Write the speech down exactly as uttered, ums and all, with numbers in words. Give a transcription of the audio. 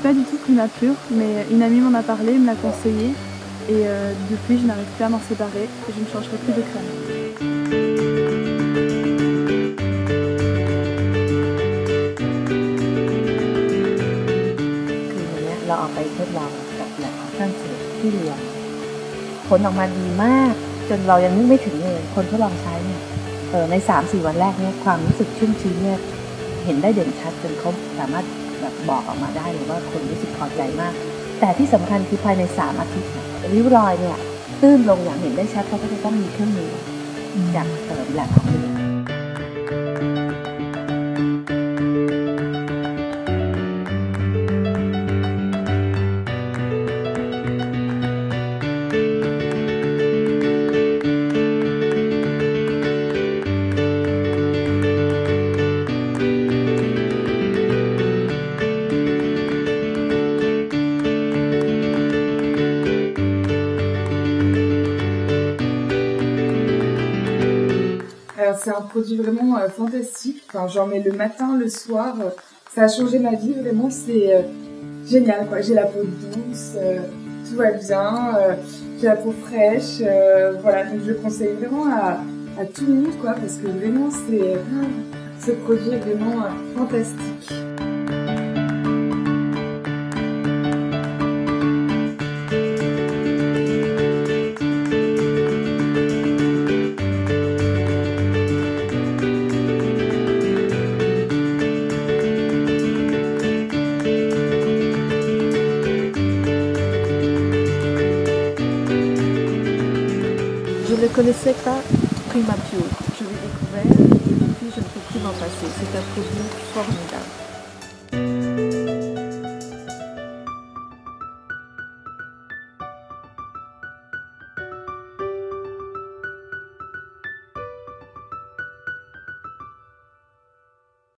pas du tout Primapure, mais une amie m'en a parlé, me l'a conseillé. Et euh, depuis, je n'arrive plus à m'en séparer et je ne changerai plus de crème. คือวันนี้เราเอาไปทดลองกับแลบฝรั่งเศสที่เรียนผลออกมาดีมากจนเรายังนึกไม่ถึงเลยคนทดลองใช้เนี่ยเออใน สามถึงสี่ วันแรกเนี่ยความรู้สึกชุ่มชื้นเนี่ยเห็นได้เด่นชัดจนเขาสามารถแบบบอกออกมาได้เลยว่าคนรู้สึกพอใจมากแต่ที่สำคัญคือภายในสามอาทิตย์ริ้วรอยเนี่ยตื้นลงอย่างเห็นได้ชัดเพราะก็จะต้องมีเครื่องมือจากเติมแลบของเรียน C'est un produit vraiment euh, fantastique, enfin, j'en mets le matin, le soir, euh, ça a changé ma vie, vraiment c'est euh, génial quoi. J'ai la peau douce, euh, tout va bien, euh, j'ai la peau fraîche, euh, voilà, donc je le conseille vraiment à, à tout le monde quoi, parce que vraiment c'est, euh, ce produit est vraiment euh, fantastique. Je ne connaissais pas Primapure, je l'ai découvert et depuis je ne peux plus m'en passer. C'est un produit formidable.